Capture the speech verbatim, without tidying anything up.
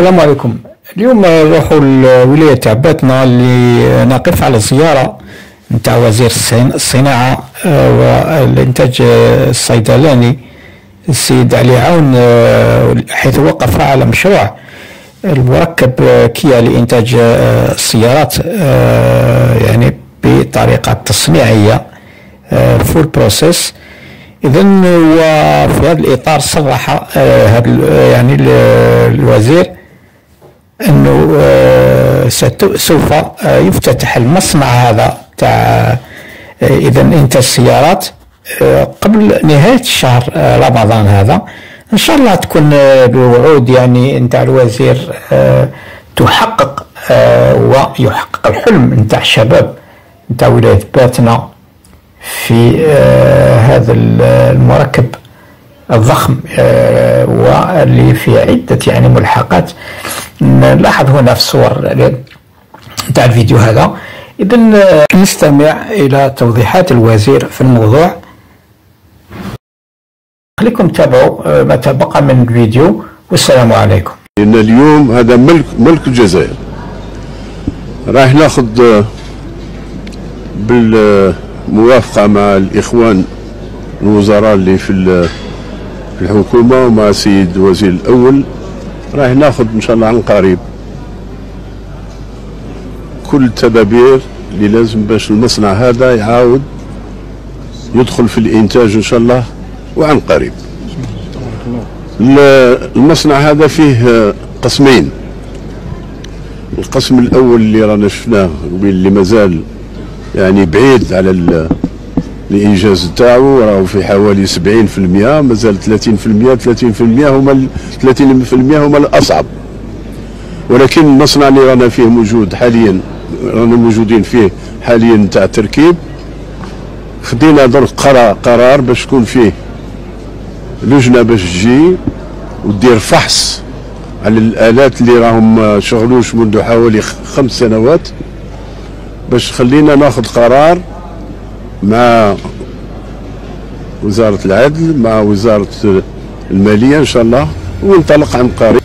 السلام عليكم. اليوم نروحوا لولاية عباتنا اللي نقف على زيارة نتاع وزير الصناعة والإنتاج الصيدلاني السيد علي عون، حيث وقف على مشروع المركب كيا لإنتاج السيارات يعني بطريقة تصنيعية فول بروسيس. إذن وفي هذا الإطار صرح هذا يعني الوزير أنه سوف يفتتح المصنع هذا تاع إذن إنتاج السيارات قبل نهاية شهر رمضان هذا. إن شاء الله تكون بوعود يعني نتاع الوزير تحقق ويحقق الحلم نتاع الشباب نتاع ولاية باتنا في هذا المركب الضخم واللي في عدة يعني ملحقات نلاحظ هنا في الصور نتاع الفيديو هذا. إذن نستمع إلى توضيحات الوزير في الموضوع. خليكم تابعوا ما تبقى من الفيديو والسلام عليكم. إن اليوم هذا ملك ملك الجزائر، راح ناخذ بالموافقة مع الإخوان الوزراء اللي في في الحكومة ومع السيد الوزير الأول، راح ناخذ إن شاء الله عن قريب كل التدابير اللي لازم باش المصنع هذا يعاود يدخل في الإنتاج إن شاء الله وعن قريب. المصنع هذا فيه قسمين، القسم الأول اللي رانا شفناه واللي مازال يعني بعيد على الإنجاز تاعو، راهو في حوالي سبعين في المئة، مازال ثلاثين في المئة ثلاثين في المئة هما ثلاثين في المئة هما الأصعب. ولكن المصنع اللي رانا فيه موجود حاليا، رانا موجودين فيه حاليا نتاع التركيب، خدينا درك قرار, قرار باش تكون فيه لجنة باش تجي ودير فحص على الآلات اللي راهم شغلوش منذ حوالي خمس سنوات، باش خلينا ناخذ قرار مع وزارة العدل مع وزارة المالية إن شاء الله وننطلق عن قريب.